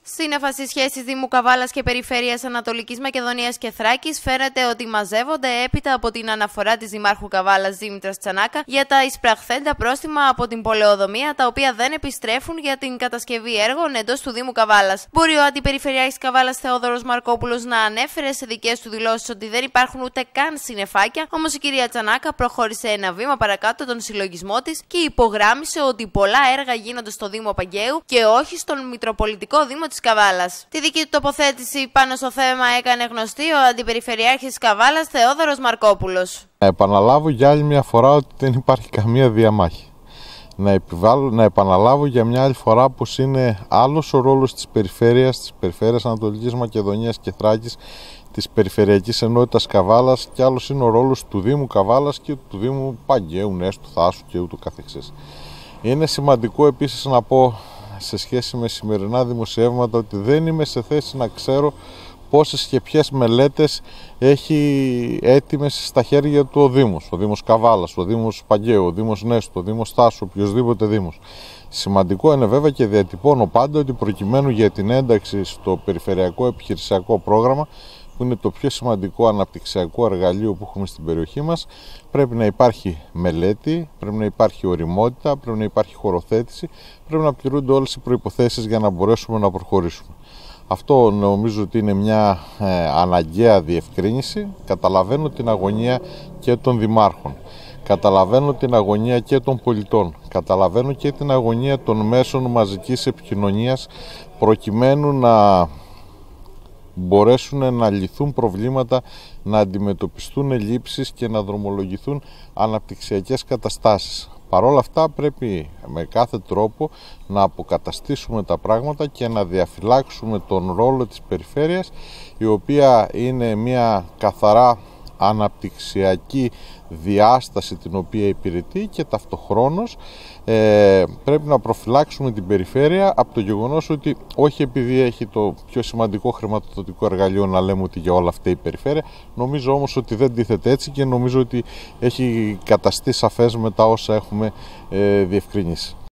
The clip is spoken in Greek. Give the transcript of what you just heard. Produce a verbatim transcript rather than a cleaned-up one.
Σύννεφα στις σχέσεις Δήμου Καβάλας και Περιφέρειας Ανατολικής Μακεδονίας και Θράκης φαίνεται ότι μαζεύονται έπειτα από την αναφορά της Δημάρχου Καβάλας Δήμητρας Τσανάκα για τα εισπραχθέντα πρόστιμα από την πολεοδομία, τα οποία δεν επιστρέφουν για την κατασκευή έργων εντός του Δήμου Καβάλας. Μπορεί ο Αντιπεριφερειάρχης Καβάλας Θεόδωρος Μαρκόπουλος να ανέφερε σε δικές του δηλώσεις ότι δεν υπάρχουν ούτε καν συννεφάκια, όμως η κυρία Τσανάκα προχώρησε ένα βήμα παρακάτω τον συλλογισμό της και υπογράμμισε ότι πολλά έργα γίνονται στο Δήμο Παγκαίου και όχι στον Μητροπολιτικό Δήμο της Καβάλας. Τη δική του τοποθέτηση πάνω στο θέμα έκανε γνωστή ο Αντιπεριφερειάρχης Καβάλας Θεόδωρος Μαρκόπουλος. Να επαναλάβω για άλλη μια φορά ότι δεν υπάρχει καμία διαμάχη. Να, επιβάλλω, να επαναλάβω για μια άλλη φορά πως είναι άλλος ο ρόλος της περιφέρειας, της Περιφέρειας Ανατολικής Μακεδονίας και Θράκης, της Περιφερειακής Ενότητας Καβάλας, και άλλος είναι ο ρόλος του Δήμου Καβάλας και του Δήμου Παγκαίου, Νέστου, Θάσου και ούτω καθεξής. Είναι σημαντικό επίσης να πω σε σχέση με σημερινά δημοσιεύματα ότι δεν είμαι σε θέση να ξέρω πόσες και ποιες μελέτες έχει έτοιμες στα χέρια του ο Δήμος, ο Δήμος Καβάλας, ο Δήμος Παγκαίου, ο Δήμος Νέστου, ο Δήμος Θάσου, οποιοδήποτε Δήμος. Σημαντικό είναι βέβαια και διατυπώνω πάντα ότι προκειμένου για την ένταξη στο περιφερειακό επιχειρησιακό πρόγραμμα, που είναι το πιο σημαντικό αναπτυξιακό εργαλείο που έχουμε στην περιοχή μας, πρέπει να υπάρχει μελέτη, πρέπει να υπάρχει ωριμότητα, πρέπει να υπάρχει χωροθέτηση, πρέπει να πληρούνται όλες οι προϋποθέσεις για να μπορέσουμε να προχωρήσουμε. Αυτό νομίζω ότι είναι μια ε, αναγκαία διευκρίνηση. Καταλαβαίνω την αγωνία και των δημάρχων, καταλαβαίνω την αγωνία και των πολιτών, καταλαβαίνω και την αγωνία των μέσων μαζικής επικοινωνίας προκειμένου να μπορέσουν να λυθούν προβλήματα, να αντιμετωπιστούν ελλείψεις και να δρομολογηθούν αναπτυξιακές καταστάσεις. Παρ' όλα αυτά πρέπει με κάθε τρόπο να αποκαταστήσουμε τα πράγματα και να διαφυλάξουμε τον ρόλο της περιφέρειας, η οποία είναι μια καθαρά αναπτυξιακή διάσταση την οποία υπηρετεί, και ταυτοχρόνως ε, πρέπει να προφυλάξουμε την περιφέρεια από το γεγονός ότι όχι επειδή έχει το πιο σημαντικό χρηματοδοτικό εργαλείο να λέμε ότι για όλα αυτά η περιφέρεια. Νομίζω όμως ότι δεν τίθεται έτσι και νομίζω ότι έχει καταστεί σαφές με τα όσα έχουμε ε, διευκρινίσει.